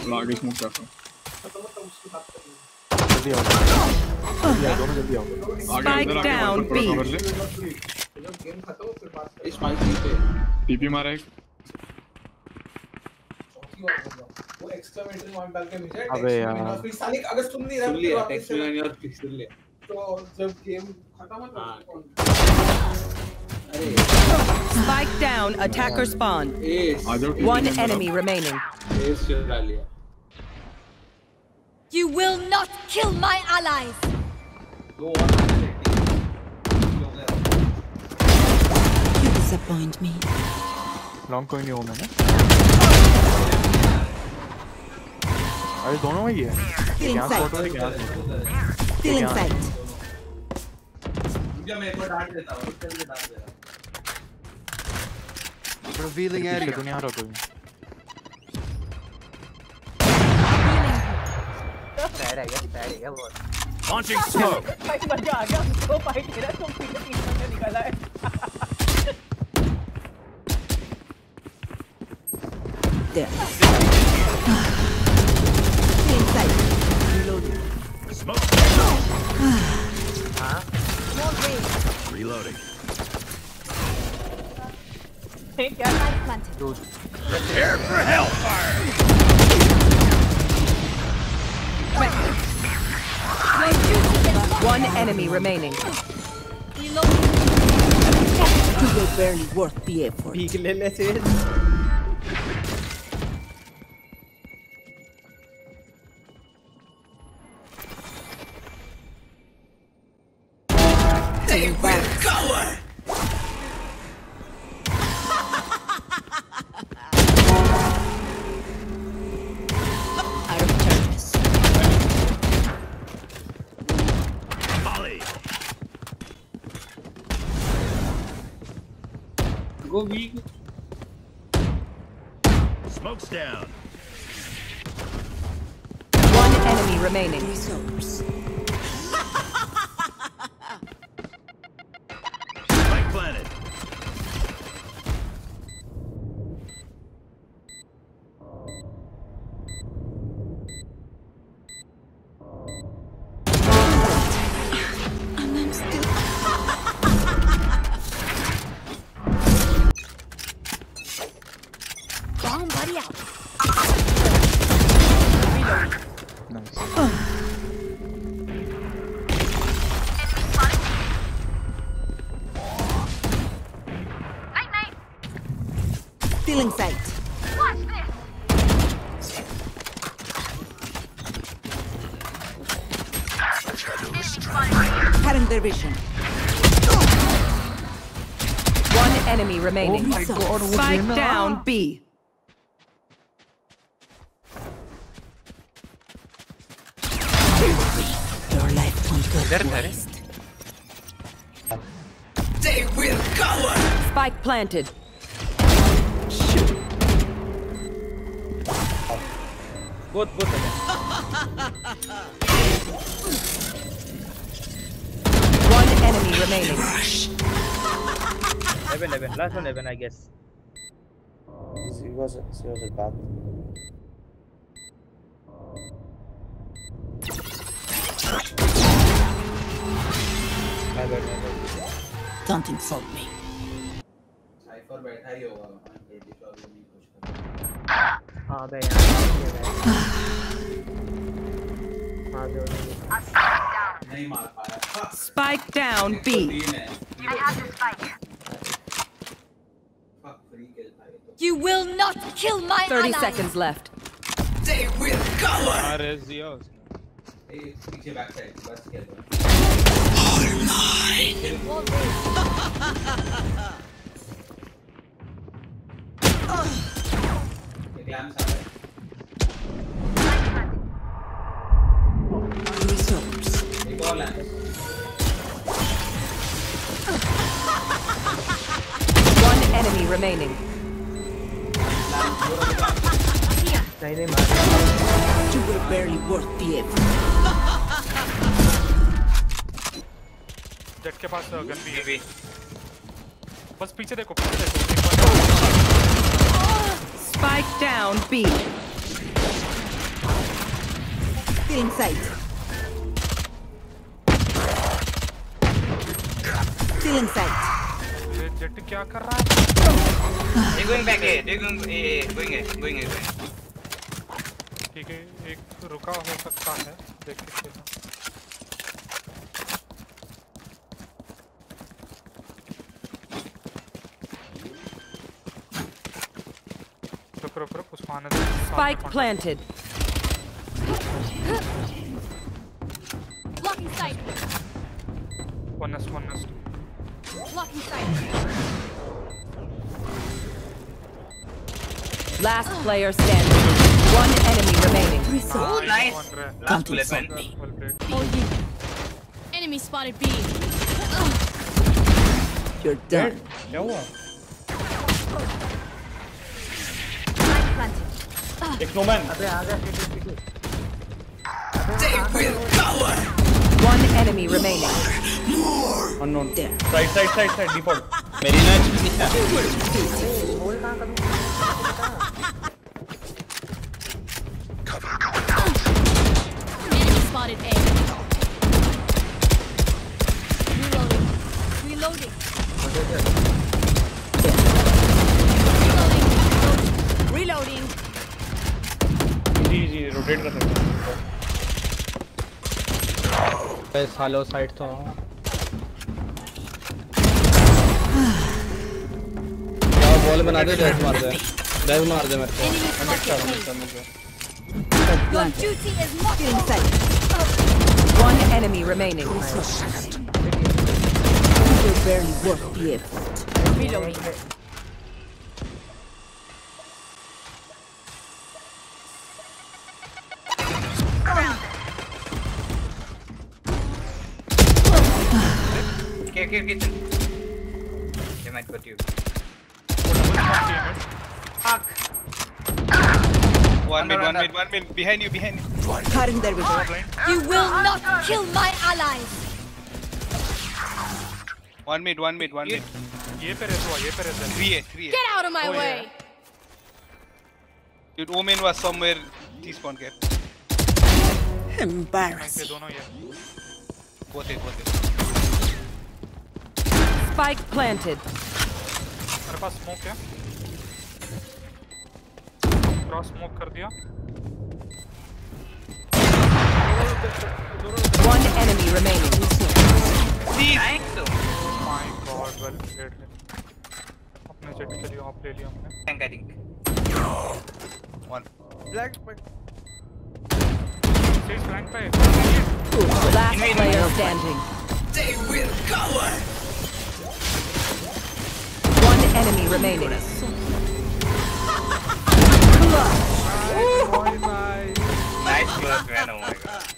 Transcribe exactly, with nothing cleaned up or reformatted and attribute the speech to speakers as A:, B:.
A: आगे स्मोक करता हूं
B: जल्दी आओ दोनों जल्दी आओ
C: Spike down B
D: गेम खत्म हो फिर बात इस स्पाइक पे
A: टीपी मारा एक
D: वो एक्सक्लेमेटरी मार्क डाल के मुझे
B: अबे यार
D: फिर साले अगर सुन नहीं रहा
E: सुन लिया टेक्स्ट में नहीं और फिक्स कर लिया
D: तो जब गेम खत्म हो
E: अरे
C: Spike down attacker spawn one enemy remaining
E: ace चला लिया
F: You will not kill my allies
D: दो और
F: You disappoint me
B: लॉन्ग कोई नहीं हो मैंने अरे दोनों वही है क्या फोटो है क्या
F: Stealing sight
D: मुझे मैं एक बार डांट देता हूं उसके लिए डांट दे रहा
B: रिवीलिंग area दुनिया आ रहा कोई
G: बैड है क्या बैड है क्या बहुत
H: launching smoke
G: भाई मजा आ गया तो फाइट खेला तो पीछे पीछे से निकला है
F: There Stealing sight Reloading
H: smoke
G: हां
H: reloading
G: hey क्या
F: Dude
H: prepare for hellfire
C: one enemy remaining
F: You were barely worth the effort
G: peek ले ले से
F: They will cover Out of charges
H: volley
E: go weak
H: smokes down
C: one enemy remaining
F: Resource
H: spike planted
F: And I'm still Bomb buddy out
B: nice
F: Stealing sight
I: Watch this.
F: Cutting their vision
C: one enemy remaining
B: Oh my God, वो
C: Spike
B: देना।
C: down B
F: Your life won't go
G: इधर
F: to
G: था रे
F: waste They will cover
C: Spike planted
G: बहुत बहुत है
C: one enemy remaining
G: eleven eleven last one eleven I guess
J: She was a, she was a bad.
G: my bad my bad
F: Don't insult me
D: Cypher बैठा ही होगा मैं pretty sure वो नहीं कुछ कर
G: हां बे यार ये बे हां जो
D: नहीं मार पाया
C: Spike down B
I: I have the spike.
D: Fuck free kill था ये तो
F: You will not kill my
C: thirty
F: allies
C: seconds left
F: They will cover
G: अरे जियो
D: ए पीछे बैक साइड बस खेल रहा
F: All mine
D: एक लैम्प आ रहा है
F: Resource
D: एक और लैम्प
C: one enemy remaining
G: नहीं नहीं मार
F: You were barely worth the effort
K: Jett के पास गन भी है बस पीछे देखो पीछे देखो
C: Spike down B
F: Feeling sight. Feeling sight.
K: ये जेट क्या कर रहा है?
L: They're going back A. They're going A. Going A. Going A.
K: ठीक है, एक रुका हो सकता है, देख के खेलना। रुक रुक रुक, उसको आने दे।
C: Spike planted.
M: Blocking sight.
K: One nest, one nest.
M: Blocking sight.
C: Last player standing. One enemy remaining.
L: Oh, nice. Last bullet, man.
M: Oh, yeah. Enemy spotted B.
J: You're done. क्या हुआ? एक snowman.
F: They will cover.
C: One enemy remaining.
J: Unknown. Side, side, side, side. Default.
L: मेरी match नहीं है।
M: Enemy spotted A. Reloading. Reloading. Reloading. Reloading.
J: Easy, easy. Rotate कर सकते हैं. बस हालो साइड तो. यार बॉल बना दे, डैश मार दे. डैश मार दे मेरे को.
M: Your duty is not over.
C: One enemy remaining.
F: You're barely worth the effort.
M: Reloading.
L: Okay, okay, kitchen. They might put you. Fuck.
N: One mid, one mid, one mid. Behind you, behind you.
F: Cutting their vision.
M: You will not kill my allies.
N: One mid, one mid, one mid.
K: ये पे race हुआ, ये पे race है।
N: Three A, three A.
M: Get out of my way.
N: Dude, Omen was somewhere. T-spawn get.
F: Embarrassing.
K: दोनों ये।
N: Both A, both A.
C: Spike planted.
K: मेरे पास स्मोक है। क्रॉस स्मोक कर दिया।
C: One enemy remaining.
L: Thanks.
K: My God, well played. अपने Jett के लिए ऑफ ले लिया हमने।
L: Tank, I think.
N: One.
B: Black.
K: Stage flank पे।
C: Last player standing.
F: They will cover.
C: One enemy remaining.
L: Nice work, man. Oh my God.